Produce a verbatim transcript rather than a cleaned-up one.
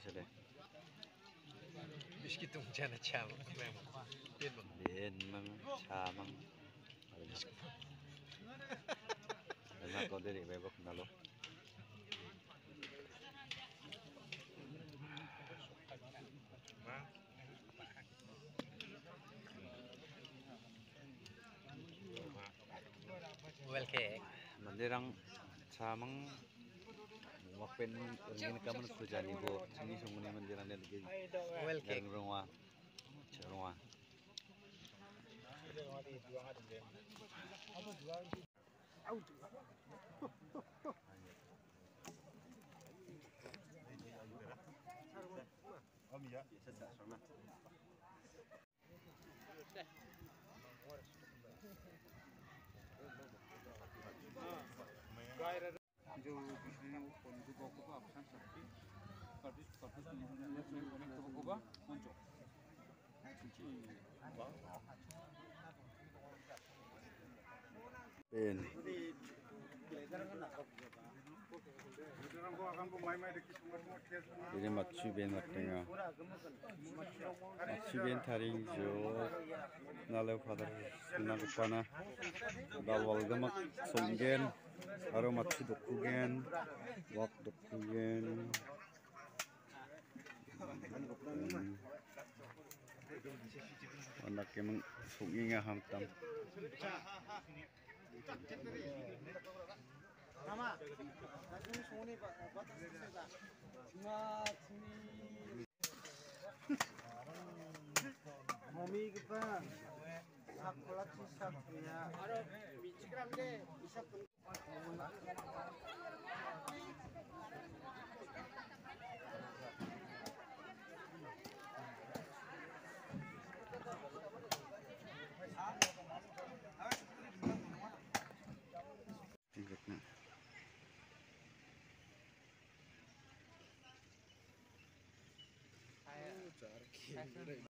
sale. Biskit tung jana cham memang. Bien bang. Bien mang chamang. Enak kau dari bebek nalo. Well cake. Mandirang chamang wakpen ingin kamu sujani bo sini sungguh mandirang dan lagi Well cake. garang rumah rumah. जो पिछले उनको को ऑप्शन सकती service service को को बा मुंचो Ben. Ini macu ben matengah. Macu ben taring jo nalau pada sunnah kepana. Dawal gamak somgen, aro macu dokugen, wak dokugen. Anak emang sunginya hamtam. Nama, namun sone batas sega. Cuma sini. Mami kita, sekolah sisa punya. Aro, bicikan deh, bisa pun. Tingkatnya.